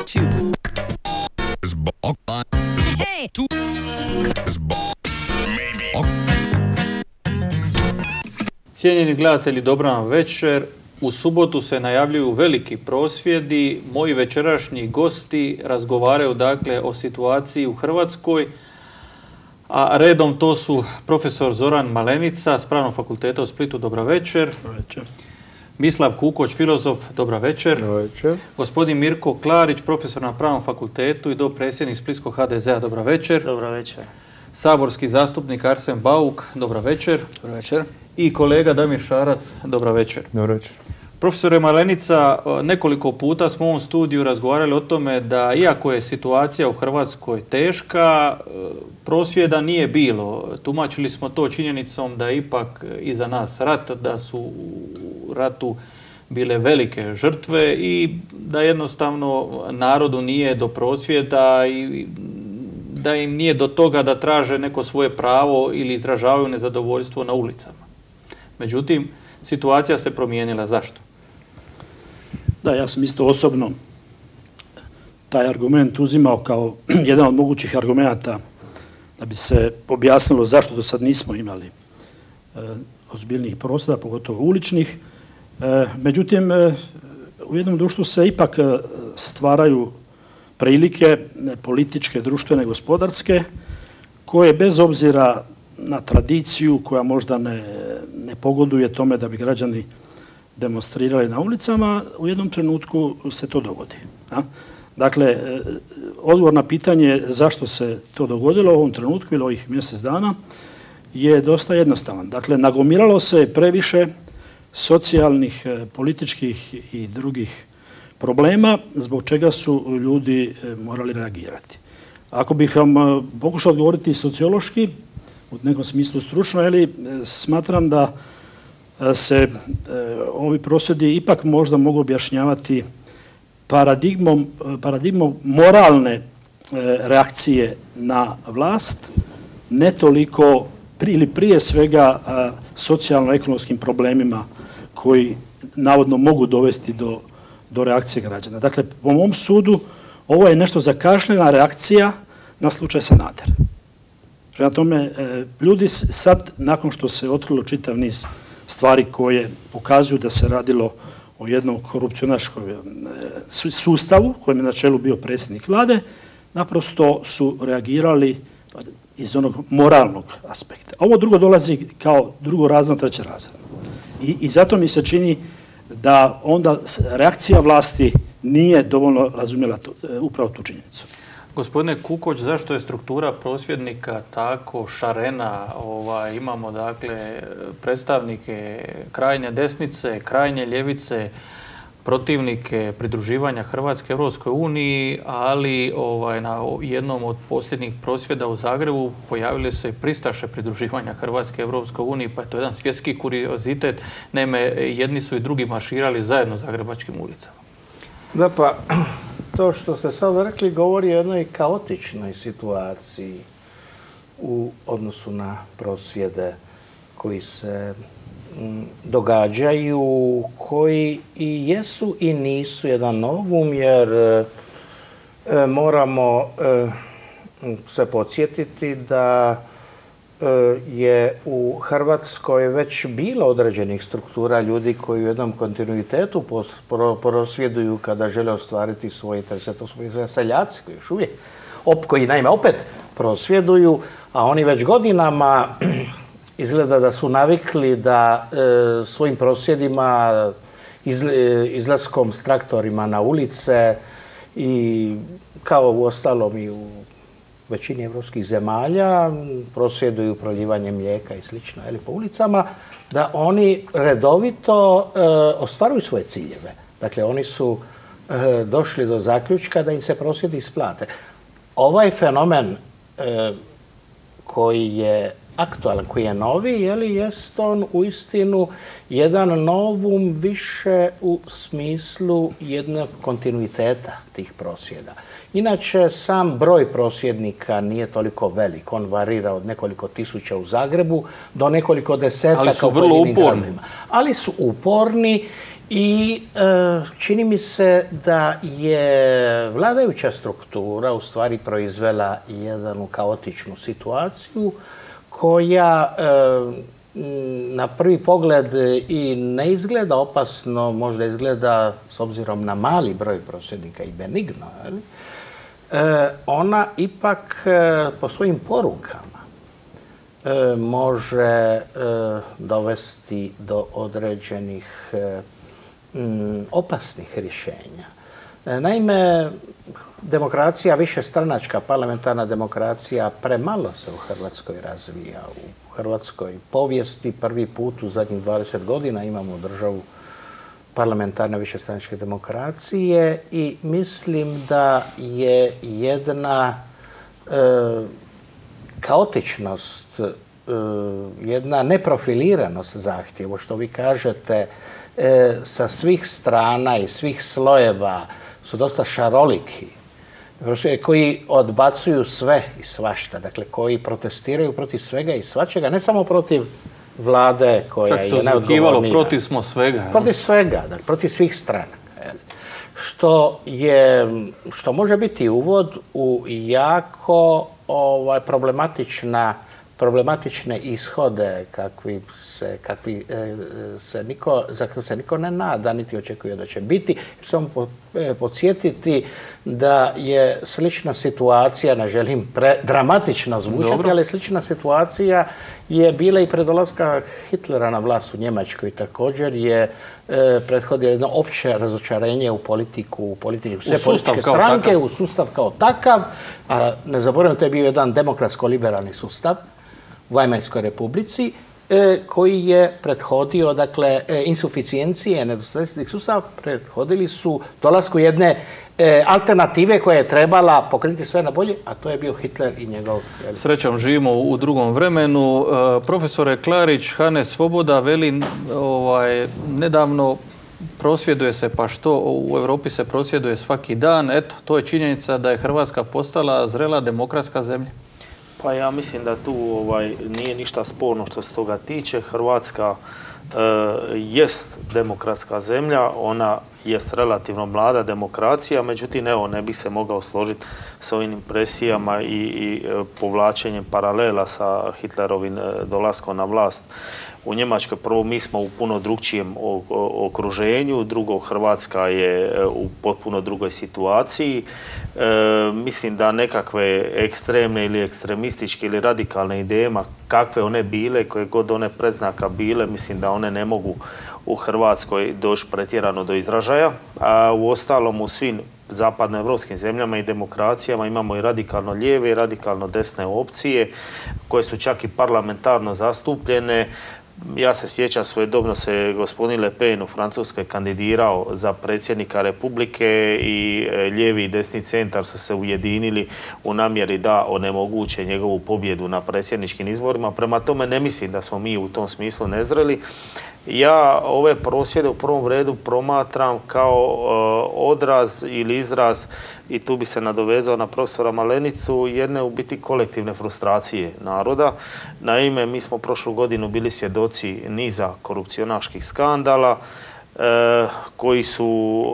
Cijenjeni gledatelji, dobra vam večer. U subotu se najavljuju veliki prosvjedi. Moji večerašnji gosti razgovaraju dakle o situaciji u Hrvatskoj, a redom to su profesor Zoran Malenica s Pravnog fakulteta u Splitu. Dobra večer. Dobra večer. Mislav Kukoć, filozof. Dobra večer. Dobra večer. Gospodin Mirko Klarić, profesor na Pravnom fakultetu i dopredsjednik Splitskog HDZ-a. Dobra večer. Dobra večer. Saborski zastupnik Arsen Bauk. Dobra večer. Dobra večer. I kolega Damir Šarac. Dobra večer. Dobra večer. Profesore Malenica, nekoliko puta smo u ovom studiju razgovarali o tome da iako je situacija u Hrvatskoj teška, prosvjeda nije bilo. Tumačili smo to činjenicom da je ipak iza nas rat, da su u ratu bile velike žrtve i da jednostavno narodu nije do prosvjeda i da im nije do toga da traže neko svoje pravo ili izražavaju nezadovoljstvo na ulicama. Međutim, situacija se promijenila. Zašto? Da, ja sam isto osobno taj argument uzimao kao jedan od mogućih argumenta da bi se objasnilo zašto do sad nismo imali ozbiljnih prosvjeda, pogotovo uličnih. Međutim, u jednom društvu se ipak stvaraju prilike političke, društvene, gospodarske, koje bez obzira na tradiciju koja možda ne pogoduje tome da bi građani demonstrirali na ulicama, u jednom trenutku se to dogodi. Dakle, odgovor na pitanje zašto se to dogodilo u ovom trenutku ili ovih mjesec dana je dosta jednostavan. Dakle, nagomilalo se previše socijalnih, političkih i drugih problema zbog čega su ljudi morali reagirati. Ako bih vam pokušao odgovoriti sociološki, u nekom smislu stručno, smatram da se ovi prosvjedi ipak možda mogu objašnjavati paradigmom moralne reakcije na vlast, ne toliko ili prije svega socijalno-ekonomskim problemima koji navodno mogu dovesti do reakcije građana. Dakle, po mom sudu, ovo je nešto zakašljena reakcija na slučaj Sanader. Prema tome, ljudi sad, nakon što se otkrilo čitav niz stvari koje pokazuju da se radilo o jednom korupcionaškom sustavu, kojem je na čelu bio predsjednik vlade, naprosto su reagirali iz onog moralnog aspekta. Ovo drugo dolazi kao drugorazredno, trećerazredno. I zato mi se čini da onda reakcija vlasti nije dovoljno razumjela upravo tu činjenicu. Gospodine Kukoć, zašto je struktura prosvjednika tako šarena? Imamo dakle predstavnike krajnje desnice, krajnje ljevice, protivnike pridruživanja Hrvatske Europskoj uniji, ali na jednom od posljednjih prosvjeda u Zagrebu pojavili se pristaše pridruživanja Hrvatske Europskoj uniji, pa je to jedan svjetski kuriozitet. Naime, jedni su i drugi marširali zajedno zagrebačkim ulicama. Da, pa to što ste sad rekli govori o jednoj kaotičnoj situaciji u odnosu na prosvjede koji se događaju, koji i jesu i nisu jedan novum, jer moramo se podsjetiti da je u Hrvatskoj već bilo određenih struktura ljudi koji u jednom kontinuitetu prosvjeduju kada žele ostvariti svoje interese. To su seljaci koji još uvijek, koji naime opet prosvjeduju, a oni već godinama izgleda da su navikli da svojim prosvjedima, izlaskom s traktorima na ulice i kao u ostalom i u većini evropskih zemalja prosvjeduju proljivanjem mlijeka i slično po ulicama, da oni redovito ostvaruju svoje ciljeve. Dakle, oni su došli do zaključka da im se prosvjedi isplate. Ovaj fenomen koji je aktualan, koji je novi, jest on uistinu jedan novum više u smislu jednog kontinuiteta tih prosvjeda. Inače, sam broj prosvjednika nije toliko velik. On varira od nekoliko tisuća u Zagrebu do nekoliko desetaka u pojedinim gradovima. Ali su uporni I čini mi se da je vladajuća struktura u stvari proizvela jednu kaotičnu situaciju koja na prvi pogled i ne izgleda opasno, možda izgleda s obzirom na mali broj prosvjednika i benigno, ona ipak po svojim porukama može dovesti do određenih opasnih rješenja. Naime, demokracija, višestranačka parlamentarna demokracija premalo se u Hrvatskoj razvija. U hrvatskoj povijesti prvi put u zadnjih 20 godina imamo državu parlamentarne višestranačke demokracije i mislim da je jedna kaotičnost, jedna neprofiliranost zahtjeva, što vi kažete, sa svih strana i svih slojeva su dosta šaroliki, koji odbacuju sve i svašta, dakle koji protestiraju protiv svega i svačega, ne samo protiv vlade koja je neodgovornija. Čak se očekivalo protiv smo svega. Protiv svega, dakle, protiv svih strana. Što može biti uvod u jako problematične ishode za koje se niko ne nada, niti očekuje da će biti. Samo podsjetiti da je slična situacija, ne želim dramatično zvučati, ali slična situacija je bila i pred dolaska Hitlera na vlast u Njemačkoj. Također je prethodilo jedno opće razočarenje u politiku, sve političke stranke, u sustav kao takav. A ne zaboravim, to je bio jedan demokratsko-liberalni sustav u Vajmarskoj republici, koji je prethodio, dakle, insuficijencije, nedostatnih sustava, prethodili su dolasku jedne alternative koja je trebala pokrenuti sve na bolje, a to je bio Hitler i njegov... Srećom, živimo u drugom vremenu. Profesore Klarić, Hanes Svoboda veli nedavno prosvjeduje se, pa što u Europi se prosvjeduje svaki dan. Eto, to je činjenica da je Hrvatska postala zrela demokratska zemlja. Pa ja mislim da tu nije ništa sporno što se toga tiče. Hrvatska jest demokratska zemlja, ona jest relativno mlada demokracija, međutim, evo, ne bih se mogao složiti s ovim impresijama i povlačenjem paralela sa Hitlerovim dolaskom na vlast u Njemačkoj. Prvo, mi smo u puno drugčijem okruženju, drugo, Hrvatska je u potpuno drugoj situaciji. Mislim da nekakve ekstremne ili ekstremističke ili radikalne ideje, kakve one bile, koje god one predznaka bile, mislim da one ne mogu u Hrvatskoj doći pretjerano do izražaja. A u ostalom, u svim zapadnoevropskim zemljama i demokracijama imamo i radikalno lijeve i radikalno desne opcije koje su čak i parlamentarno zastupljene. Ja se sjećam, svojedobno se gospodin Le Pen u Francuskoj kandidirao za predsjednika Republike i lijevi i desni centar su se ujedinili u namjeri da onemoguće njegovu pobjedu na predsjedničkim izborima. Prema tome, ne mislim da smo mi u tom smislu nezreli. Ja ove prosvjede u prvom redu promatram kao odraz ili izraz, i tu bi se nadovezao na profesora Malenicu, jedne u biti kolektivne frustracije naroda. Naime, mi smo prošlu godinu bili svjedoci niza korupcionaških skandala koji su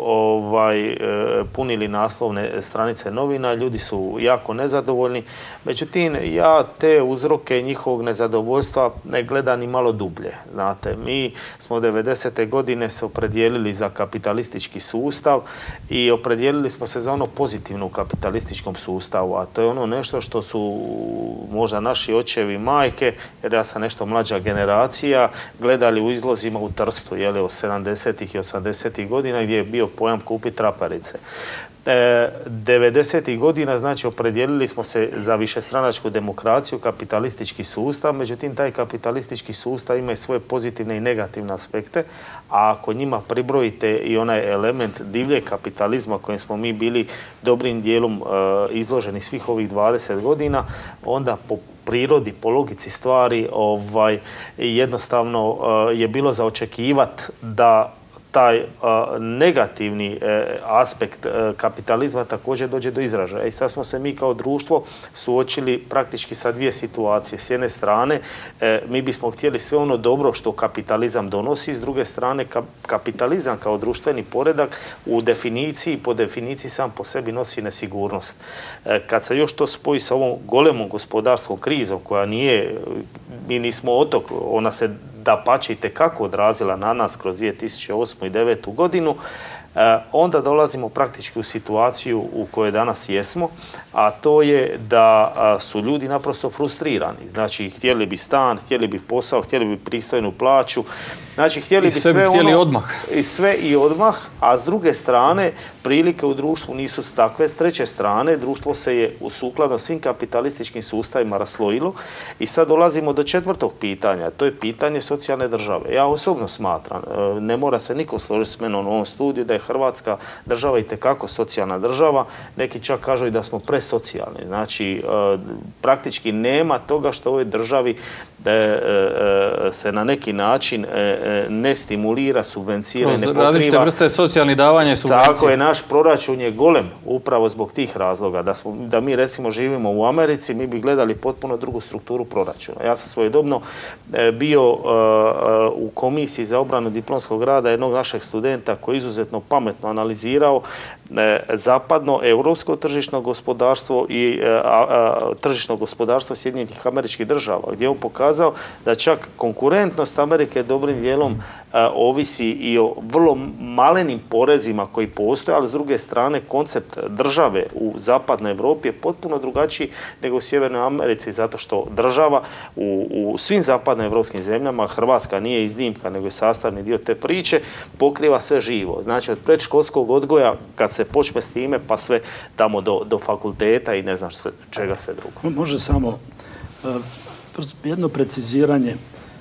punili naslovne stranice novina. Ljudi su jako nezadovoljni. Međutim, ja te uzroke njihovog nezadovoljstva ne gledam ni malo dublje. Znate, mi smo 90. godine se opredijelili za kapitalistički sustav i opredijelili smo se za ono pozitivno u kapitalističkom sustavu, a to je ono nešto što su možda naši očevi i majke, jer ja sam nešto mlađa generacija, gledali u izlozima u Trstu, od 70. i 80. godina gdje je bio pojam kupi traperice. 90. godina, znači, opredijelili smo se za višestranačku demokraciju, kapitalistički sustav, međutim, taj kapitalistički sustav ima i svoje pozitivne i negativne aspekte, a ako njima pribrojite i onaj element divljeg kapitalizma kojem smo mi bili dobrim dijelom izloženi svih ovih 20 godina, onda po prirodi, po logici stvari, jednostavno je bilo za očekivati da taj negativni aspekt kapitalizma također dođe do izražaja. I sad smo se mi kao društvo suočili praktički sa dvije situacije. S jedne strane, mi bismo htjeli sve ono dobro što kapitalizam donosi, s druge strane, kapitalizam kao društveni poredak u definiciji, po definiciji sam po sebi nosi nesigurnost. Kad se još to spoji sa ovom golemom gospodarskom krizom koja nije, mi nismo otok, ona se dapače itekako odrazila na nas kroz 2008. i 2009. godinu, onda dolazimo praktički u situaciju u kojoj danas jesmo, a to je da su ljudi naprosto frustrirani. Znači, htjeli bi stan, htjeli bi posao, htjeli bi pristojnu plaću, znači, htjeli bi sve ono... odmah. I sve i odmah, a s druge strane, prilike u društvu nisu takve. S treće strane, društvo se je sukladno svim kapitalističkim sustavima raslojilo i sad dolazimo do četvrtog pitanja, to je pitanje socijalne države. Ja osobno smatram, ne mora se niko složiti s menom u ovom studiju, da je Hrvatska država itekako socijalna država, neki čak kažu i da smo presocijalni. Znači, praktički nema toga što u ovoj državi se na neki način ne stimulira, subvencija, ne pokriva. Različite vrste socijalnih davanja i subvencije. Tako je, naš proračun je golem upravo zbog tih razloga. Da mi recimo živimo u Americi, mi bi gledali potpuno drugu strukturu proračuna. Ja sam svojedobno bio u komisiji za obranu diplomskog rada jednog našeg studenta koji je izuzetno pametno analizirao zapadno europsko tržišno gospodarstvo i tržišno gospodarstvo Sjedinjenih Američkih Država, gdje je on pokazao da čak konkurentnost Amerike dobrim dijelom ovisi i o vrlo malenim porezima koji postoje, ali s druge strane koncept države u zapadnoj Europi je potpuno drugačiji nego u Sjevernoj Americi, zato što država u svim zapadnoevropskim zemljama, Hrvatska nije iznimka nego je sastavni dio te priče, pokriva sve živo. Znači, od predškolskog odgoja kad se počne s time pa sve tamo do fakulteta i ne znam čega sve drugo. Može samo jedno preciziranje.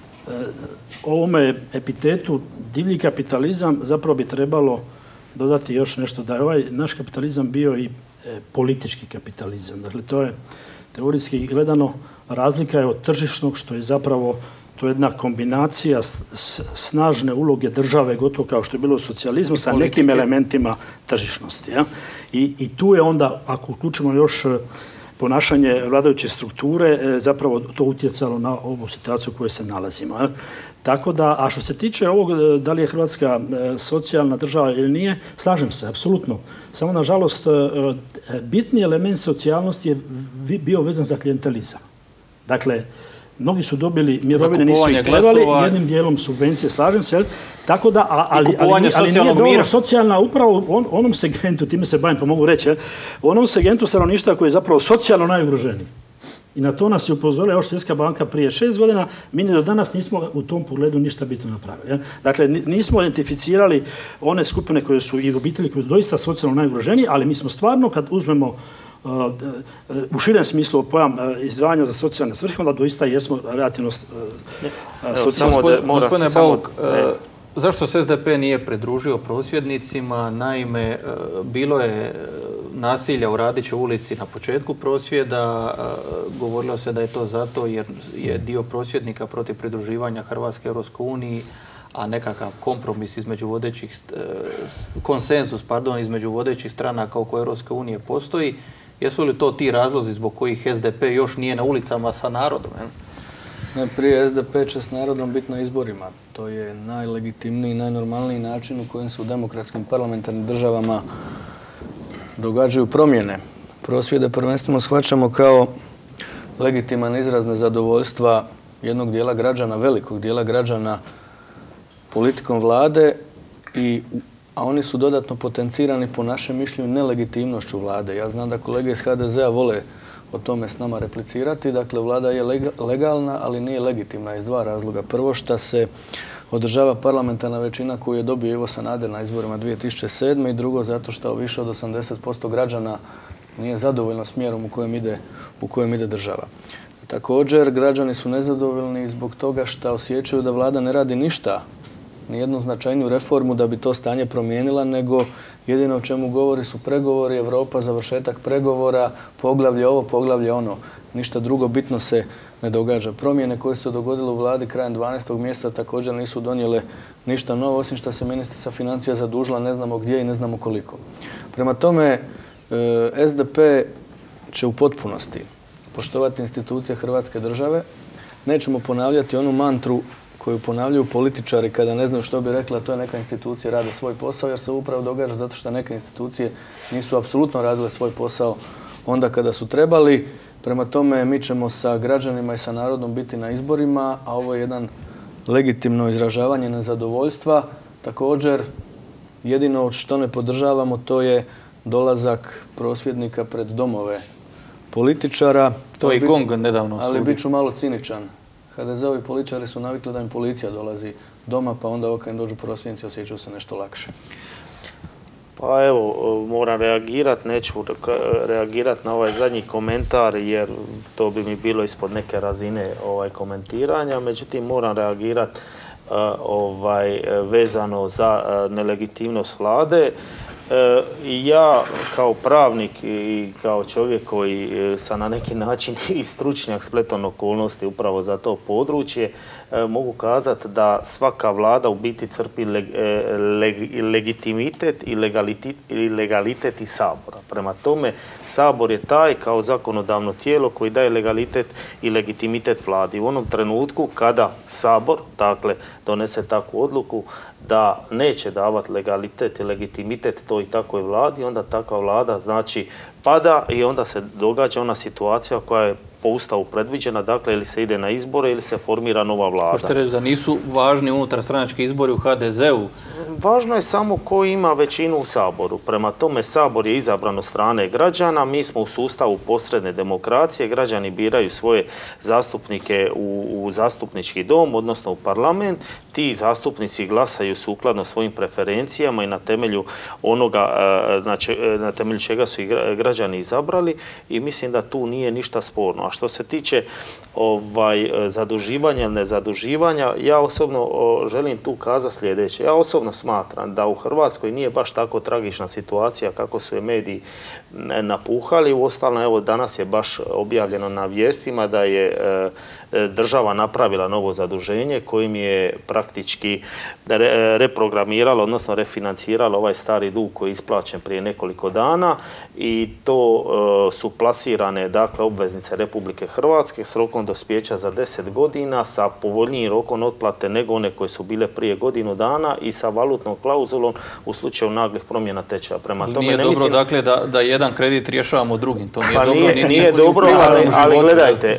Ovome epitetu divlji kapitalizam zapravo bi trebalo dodati još nešto, da je ovaj naš kapitalizam bio i politički kapitalizam. Dakle, to je teorijski gledano razlika je od tržišnog, što je zapravo to jedna kombinacija snažne uloge države, gotovo kao što je bilo u socijalizmu, sa nekim elementima tržišnosti. Ja? I tu je onda, ako uključimo još ponašanje vladajuće strukture, zapravo to utjecalo na ovu situaciju u kojoj se nalazimo. Ja? Tako da, a što se tiče ovog, da li je Hrvatska socijalna država ili nije, slažem se, apsolutno. Samo, nažalost, bitni element socijalnosti je bio vezan za klijentelizam. Dakle, mnogi su dobili mirovine, nisu ih trebali, jednim dijelom subvencije, slažem se, tako da, ali nije dovoljno socijalna, upravo u onom segmentu, time se bavim, pa mogu reći, u onom segmentu stanovništva koji je zapravo socijalno najugroženiji. I na to nas je upozorila još Svjetska banka prije 6 godina, mi do danas nismo u tom pogledu ništa bitno napravili. Dakle, nismo identificirali one skupine koje su i obitelji koje su doista socijalno najugroženiji, ali mi smo stvarno, kad uzmemo u širem smislu pojam izdvajanja za socijalne svrhe, onda doista jesmo relativno socijalno. Gospodine Bauk, zašto se SDP nije pridružio prosvjednicima? Naime, bilo je nasilja u Radićevoj ulici na početku prosvjeda. Govorilo se da je to zato jer je dio prosvjednika protiv pridruživanja Hrvatske Europskoj uniji, a nekakav kompromis između vodećih, konsenzus, između vodećih stranaka oko Europske unije postoji. Jesu li to ti razlozi zbog kojih SDP još nije na ulicama sa narodom? Prije SDP će s narodom biti na izborima. To je najlegitimniji, najnormalniji način u kojem se u demokratskim parlamentarnim državama događaju promjene. Prosvjede prvenstveno shvaćamo kao legitiman izraz nezadovoljstva jednog dijela građana, velikog dijela građana politikom vlade, a oni su dodatno potencirani po našem mišljenju nelegitimnošću vlade. Ja znam da kolege iz HDZ-a vole o tome s nama replicirati. Dakle, vlada je legalna, ali nije legitimna iz dva razloga. Prvo, što se održava parlamentarna većina koju je dobio Ivo Sanader na izborima 2007. i drugo, zato što više od 80% građana nije zadovoljno smjerom u kojem ide država. Također, građani su nezadovoljni zbog toga što osjećaju da vlada ne radi ništa, nijednu značajniju reformu da bi to stanje promijenila, nego Jedino o čemu govori su pregovori, Europa, završetak pregovora, poglavlje ovo, poglavlje ono. Ništa drugo bitno se ne događa. Promjene koje su se dogodile u vladi krajem 12. mjeseca također nisu donijele ništa novo, osim što se ministrica financija zadužila ne znamo gdje i ne znamo koliko. Prema tome, SDP će u potpunosti poštovati institucije Hrvatske države. Nećemo ponavljati onu mantru koju ponavljaju političari kada ne znaju što bi rekla, to je neka institucija rade svoj posao, jer se upravo događa zato što neke institucije nisu apsolutno radile svoj posao onda kada su trebali. Prema tome, mi ćemo sa građanima i sa narodom biti na izborima, a ovo je jedan legitimno izražavanje nezadovoljstva. Također, jedino što ne podržavamo to je dolazak prosvjednika pred domove političara. To je i GONG nedavno ali bit ću malo ciničan. HDZ-ovi političari su navikli da im policija dolazi doma, pa onda kad im dođu prosvjednici osjećaju se nešto lakše. Pa evo, moram reagirati, neću reagirati na ovaj zadnji komentar jer to bi mi bilo ispod neke razine komentiranja, međutim moram reagirati vezano za nelegitimnost vlade. Ja kao pravnik i kao čovjek koji sam na neki način i stručnjak spletom okolnosti upravo za to područje, mogu kazati da svaka vlada u biti crpi legitimitet i legalitet iz Sabora. Prema tome, Sabor je taj kao zakonodavno tijelo koji daje legalitet i legitimitet vladi. U onom trenutku kada Sabor, dakle, donese takvu odluku da neće davati legalitet i legitimitet toj i takvoj vladi, onda takva vlada znači pada i onda se događa ona situacija koja je po Ustavu predviđena, dakle ili se ide na izbore ili se formira nova vlada. Možete reći da nisu važni unutarstranački izbori u HDZ-u? Važno je samo ko ima većinu u Saboru. Prema tome, Sabor je izabran od strane građana, mi smo u sustavu posredne demokracije, građani biraju svoje zastupnike u zastupnički dom, odnosno u parlament, ti zastupnici glasaju sukladno svojim preferencijama i na temelju onoga na temelju čega su i građani izabrali i mislim da tu nije ništa sporno. A što se tiče zaduživanja ili nezaduživanja, ja osobno želim tu kazati sljedeće. Ja osobno smatram da u Hrvatskoj nije baš tako tragična situacija kako su je mediji napuhali. Uostalom, evo danas je baš objavljeno na vijestima da je država napravila novo zaduženje kojim je praktički reprogramirala, odnosno refinancirala ovaj stari dug koji je isplaćen prije nekoliko dana i to su plasirane dakle obveznice Republike Hrvatske s rokom dospijeća za 10 godina sa povoljnijim rokom otplate nego one koje su bile prije godinu dana i sa valutnom klauzulom u slučaju naglih promjena tečaja. Prema tome, nije dobro dakle da jedan kredit rješavamo drugim. To nije pa dobro. Nije dobro, ali gledajte.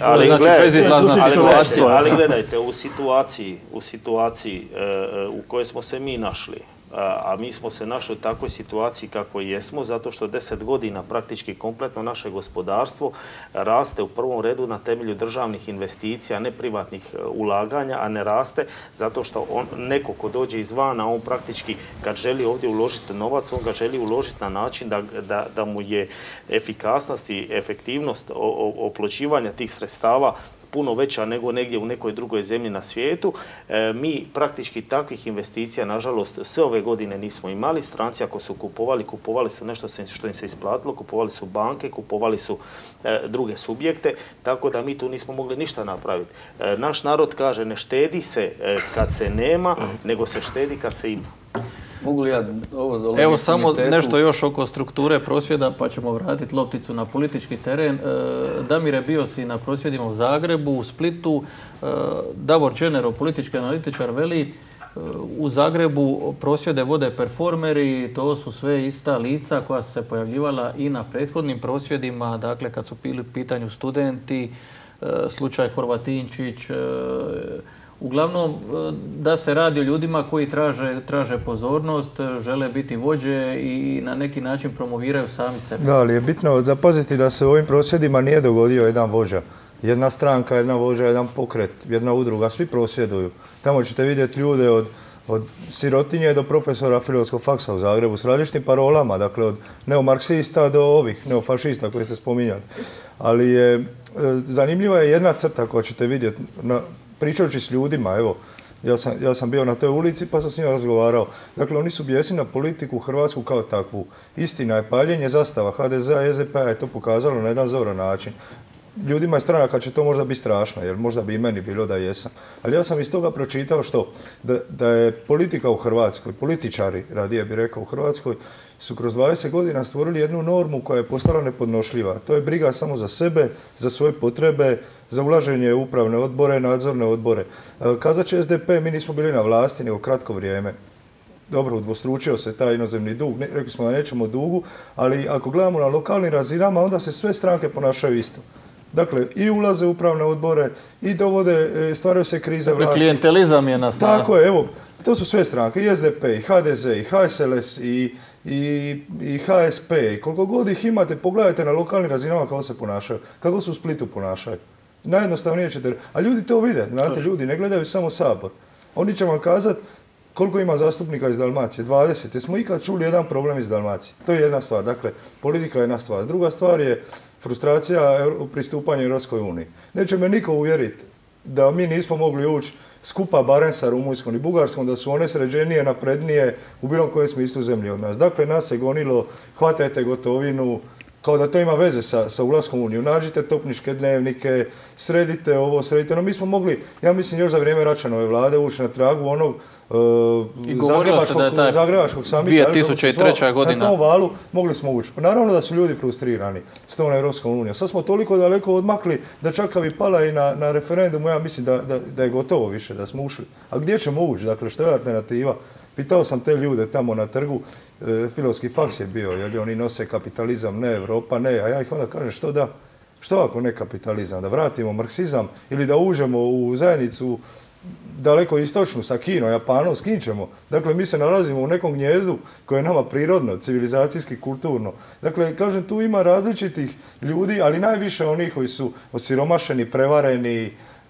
Ali gledajte, u situaciji u kojoj smo se mi našli, a mi smo se našli u takvoj situaciji kako jesmo, zato što 10 godina praktički kompletno naše gospodarstvo raste u prvom redu na temelju državnih investicija, ne privatnih ulaganja, a ne raste zato što neko ko dođe izvana, on praktički kad želi ovdje uložiti novac, on ga želi uložiti na način da mu je efikasnost i efektivnost oplođivanja tih sredstava puno veća nego negdje u nekoj drugoj zemlji na svijetu. Mi praktički takvih investicija, nažalost, sve ove godine nismo imali. Stranci ako su kupovali su nešto što im se isplatilo, kupovali su banke, kupovali su druge subjekte, tako da mi tu nismo mogli ništa napraviti. Naš narod kaže ne štedi se kad se nema, nego se štedi kad se ima. Mogu li ja ovo Evo samo nešto još oko strukture prosvjeda, pa ćemo vratiti lopticu na politički teren. Damire, bio si na prosvjedima u Zagrebu, u Splitu. Davor Čenero, politički analitičar, veli u Zagrebu prosvjede vode performeri, to su sve ista lica koja su se pojavljivala i na prethodnim prosvjedima, dakle kad su bili u pitanju studenti, slučaj Horvatinčić. Uglavnom, da se radi o ljudima koji traže pozornost, žele biti vođe i na neki način promoviraju sami sebe. Da, ali je bitno zapaziti da se u ovim prosvjedima nije dogodio jedan vođa. Jedna stranka, jedna vođa, jedan pokret, jedna udruga, svi prosvjeduju. Tamo ćete vidjeti ljude od sirotinje do profesora Filozofskog faksa u Zagrebu s različitim parolama, dakle od neomarksista do ovih neofašista koje ste spominjali. Ali je zanimljiva je jedna crta koju ćete vidjeti. Pričajući s ljudima, evo, Ja sam bio na toj ulici pa sam s njima razgovarao. Dakle, oni su bijesni na politiku Hrvatsku kao takvu. Istina je paljenje zastava HDZ-a i SDP-a je to pokazalo na jedan zoran način. Ljudima je stranaka će to možda biti strašno, jer možda bi i meni bilo da jesam. Ali ja sam iz toga pročitao da je politika u Hrvatskoj, političari, radije bi rekao u Hrvatskoj, su kroz 20 godina stvorili jednu normu koja je postala nepodnošljiva. To je briga samo za sebe, za svoje potrebe, za ulaženje u upravne odbore, nadzorne odbore. Kazat će SDP, mi nismo bili na vlasti nego kratko vrijeme. Dobro, udvostručio se taj inozemni dug, rekli smo da nećemo dugu, ali ako gledamo na lokalnim razinama, onda se sve stranke ponašaju isto. Dakle, i ulaze u upravne odbore, i dovode, stvaraju se krize vlasti. Klijentelizam je na snagu. Tako je, evo, to su sve stranke, i SDP, i HDZ, i HSLS, i HSP, i koliko god ih imate, pogledajte na lokalnim razinama kako se ponašaju, kako se u Splitu ponašaju. Najjednostavnije ćete, a ljudi to vide, znate, ljudi ne gledaju samo Sabor. Oni će vam kazati koliko ima zastupnika iz Dalmacije, 20. Jesmo ikad čuli jedan problem iz Dalmacije? To je jedna stvar, dakle, politika je jedna stvar. Druga stvar je frustracija pristupanja Europskoj uniji. Neće me niko uvjeriti da mi nismo mogli ući skupa barem sa Rumunjskom i Bugarskom, da su one sređenije, naprednije u bilo kojem smislu zemlje od nas. Dakle, nas se gonilo, hvatajte gotovinu, kao da to ima veze sa ulaskom u Uniju. Nađite topničke dnevnike, sredite ovo, sredite. No, mi smo mogli, ja mislim, još za vrijeme Račanove vlade ući na tragu onog zagrebačkog samita. 2003. godina. Na tom valu mogli smo ući. Pa naravno da su ljudi frustrirani s tom Europskom unijom. Sad smo toliko daleko odmakli da čak kad bi pala i na referendumu, ja mislim da je gotovo više, da smo ušli. A gdje ćemo ući? Dakle, što je alternativa? Pitao sam te ljude tamo na trgu, filozofski faks je bio, jer oni nose kapitalizam, ne Europa, ne, a ja ih onda kažem što da? Što ako ne kapitalizam? Da vratimo marksizam ili da uđemo u zajednicu daleko istočnu sa Kinom, Japanom, s kim ćemo? Dakle, mi se nalazimo u nekom gnjezdu koje je nama prirodno, civilizacijski, kulturno. Dakle, kažem, tu ima različitih ljudi, ali najviše onih koji su osiromašeni, prevareni,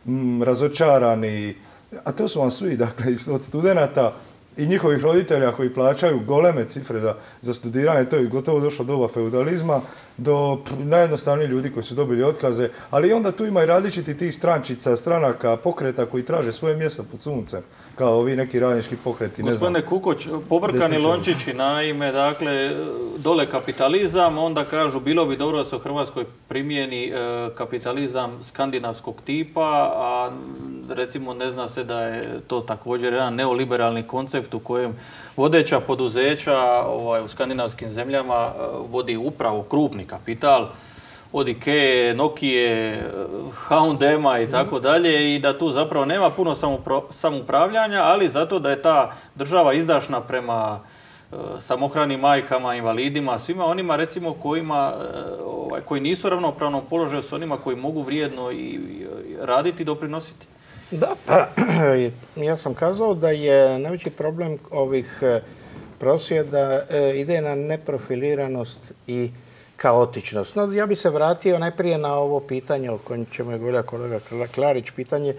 razočarani, a to su vam svi, dakle, od studenata i njihovih roditelja koji plaćaju goleme cifre za studiranje, to je gotovo došlo doba feudalizma, do najjednostavnijih ljudi koji su dobili otkaze, ali onda tu ima i različiti tih strančica, stranaka, pokreta koji traže svoje mjesto pod suncem, kao ovi neki radnički pokreti, ne znam. Gospodine Kukoć, pobrkani lončići, naime, dakle, dole kapitalizam, onda kažu bilo bi dobro da se u Hrvatskoj primijeni kapitalizam skandinavskog tipa, a recimo ne zna se da je to također jedan neoliberalni koncept u kojem vodeća poduzeća u skandinavskim zemljama vodi upravo krupni kapital, od Ikee, Nokije, H&M-a i tako dalje, i da tu zapravo nema puno samoupravljanja, ali zato da je ta država izdašna prema samohranim majkama, invalidima, svima onima recimo koji nisu u ravnopravnom položaju s onima koji mogu vrijedno i raditi i doprinositi. Da, pa ja sam kazao da je najveći problem ovih prosvjeda ide na neprofiliranost i kaotičnost. No, ja bih se vratio najprije na ovo pitanje o kojem ćemo je govoriti kolega Klarić, pitanje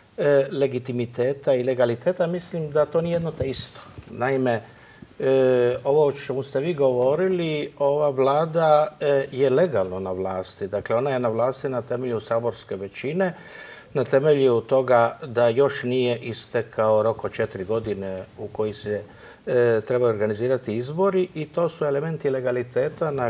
legitimiteta i legaliteta. Mislim da to nije jedno te isto. Naime, ovo o čemu ste vi govorili, ova vlada je legalno na vlasti. Dakle, ona je na vlasti na temelju saborske većine, na temelju toga da još nije istekao rok od 4 godine u koji se treba organizirati izbori, i to su elementi legaliteta na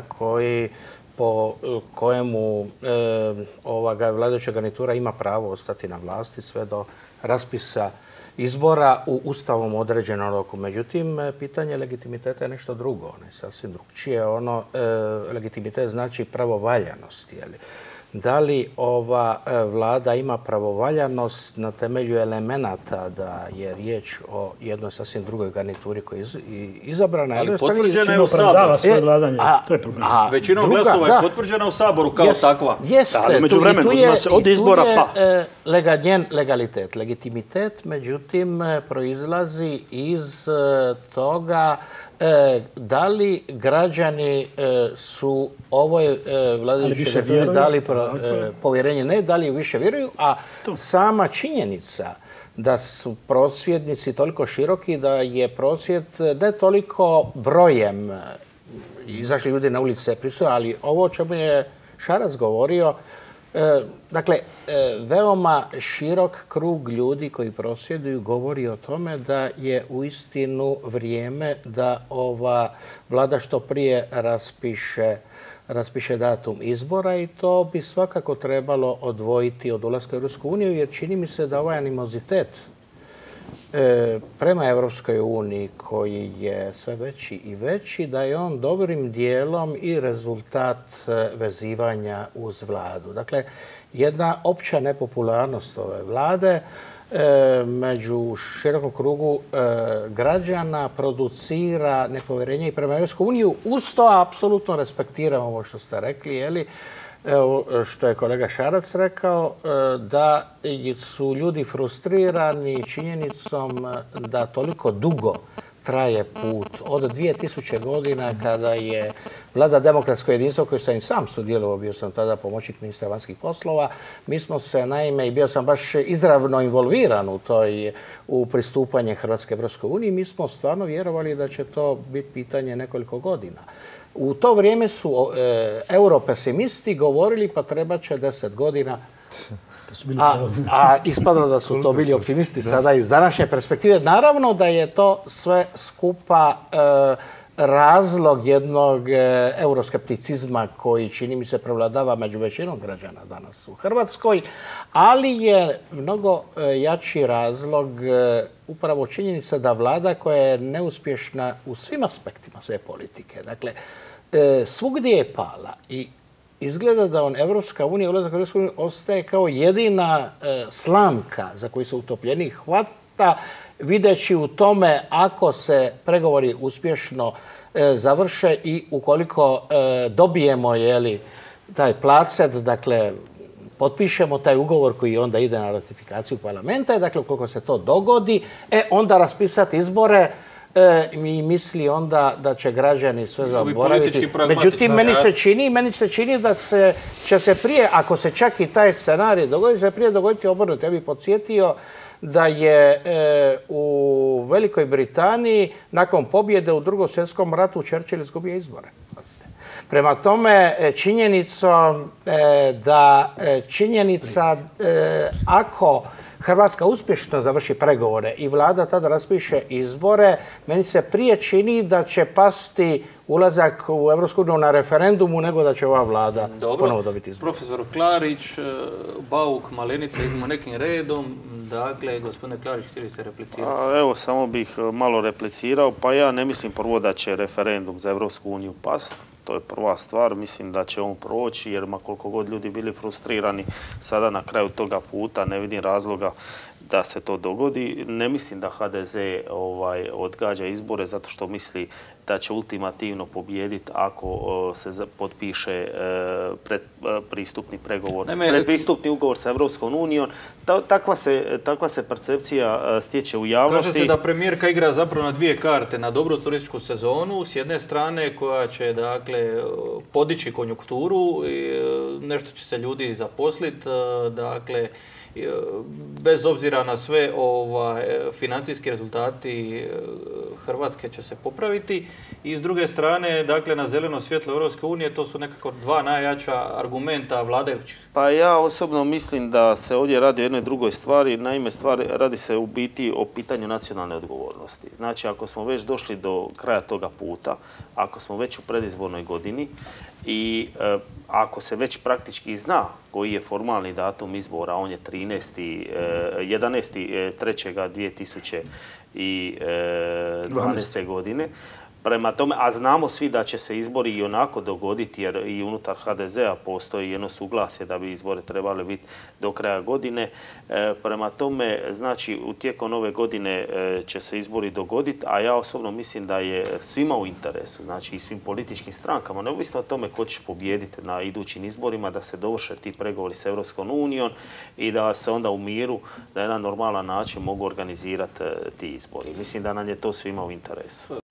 po kojemu ova vladajuća garnitura ima pravo ostati na vlasti sve do raspisa izbora u ustavom određenom roku. Međutim, pitanje legitimiteta je nešto drugo, ono je sasvim drugčije. Legitimitet znači pravovaljanost, je li? Da li ova vlada ima pravovaljanost na temelju elemenata da je riječ o jednoj sasvim drugoj garnituri koja je izabrana? Ali potvrđena je u Saboru. To je problem. Većinom glasova je potvrđena u Saboru kao takva. Jeste, ali među vremenu od izbora pa. Njen legalitet, legitimitet, međutim, proizlazi iz toga da li građani su ovoj vladajućoj garnituri dali povjerenje, ne da li više vjeruju, a sama činjenica da su prosvjednici toliko široki da je prosvjed ne toliko brojem izašli ljudi na ulice prisutan, ali ovo o čemu je Šarac govorio, Dakle, veoma širok krug ljudi koji prosvjeduju govori o tome da je uistinu vrijeme da ova vlada što prije raspiše datum izbora i to bi svakako trebalo odvojiti od ulaska u Europsku uniju, jer čini mi se da ovaj animozitet prema Europskoj uniji koji je sve veći i veći, da je on dobrim dijelom i rezultat vezivanja uz vladu. Dakle, jedna opća nepopularnost ove vlade među širokom krugu građana producira nepovjerenje i prema Europskoj uniji. Uz to apsolutno respektiram ovo što ste rekli, jeli, što je kolega Šarac rekao, da su ljudi frustrirani činjenicom da toliko dugo traje put. Od 2000 godina kada je vlada demokratsko jedinstvo, koju sam i sam sudjelovao, bio sam tada pomoćnik ministra vanjskih poslova, mi smo se naime, i bio sam baš izravno involviran u pristupanje Hrvatske Europskoj uniji, mi smo stvarno vjerovali da će to biti pitanje nekoliko godina. U to vrijeme su europesimisti govorili pa treba će 10 godina, a ispada da su to bili optimisti sada iz današnje perspektive. Naravno da je to sve skupa razlog jednog euroskepticizma koji, čini mi se, prevladava među većinom građana danas u Hrvatskoj, ali je mnogo jači razlog upravo činjenica da vlada koja je neuspješna u svim aspektima sve politike. Dakle, svugdje je pala i izgleda da Evropska unija, ulazak u Evropsku uniju ostaje kao jedina slamka za koju se utopljenik hvata, videći u tome ako se pregovori uspješno završe i ukoliko dobijemo taj placet, dakle, potpišemo taj ugovor koji onda ide na ratifikaciju parlamenta, dakle, ukoliko se to dogodi, onda raspisati izbore i misli onda da će građani sve zaboraviti. Međutim, meni se čini da će se prije, ako se čak i taj scenarij dogodi, će prije dogoditi obrnuto. Ja bih podsjetio da je u Velikoj Britaniji nakon pobjede u Drugom svjetskom ratu Churchill izgubio izbore. Prema tome, činjenica ako Hrvatska uspješno završi pregovore i vlada tada raspiše izbore, meni se prije čini da će pasti ulazak u Europsku uniju na referendumu nego da će ova vlada ponovo dobiti izbore. Profesor Klarić, Bauk, Malenica, idemo nekim redom. Dakle, gospodine Klarić, htjeli ste replicirati? Evo, samo bih malo replicirao. Pa ja ne mislim prvo da će referendum za Europsku uniju past. To je prva stvar. Mislim da će on proći, jer koliko god ljudi bili frustrirani sada na kraju toga puta, ne vidim razloga da se to dogodi. Ne mislim da HDZ odgađa izbore zato što misli da će ultimativno pobijediti ako se potpiše predpristupni pregovor, predpristupni ugovor sa Europskom unijom. Takva se percepcija stječe u javnosti. Kaže se da premijerka igra zapravo na dvije karte, na dobru turističku sezonu, s jedne strane koja će, dakle, podići konjunkturu, nešto će se ljudi zaposliti, dakle, bez obzira na sve financijski rezultati Hrvatske će se popraviti i s druge strane, dakle, na zeleno svjetlo Europske unije, to su nekako dva najjača argumenta vladajućih. Pa ja osobno mislim da se ovdje radi o jednoj drugoj stvari. Naime, radi se u biti o pitanju nacionalne odgovornosti. Znači, ako smo već došli do kraja toga puta, ako smo već u predizbornoj godini i ako se već praktički zna koji je formalni datum izbora, on je 11.3.2012. godine. Prema tome, a znamo svi da će se izbori i onako dogoditi, jer i unutar HDZ-a postoji jedno suglasje da bi izbori trebali biti do kraja godine. Prema tome, znači, u tijekom ove godine će se izbori dogoditi, a ja osobno mislim da je svima u interesu, znači i svim političkim strankama, neovisno o tome ko će pobijediti na idućim izborima, da se dovrše ti pregovori s Europskom unijom i da se onda u miru, na jedan normalan način mogu organizirati ti izbori. Mislim da nam je to svima u interesu.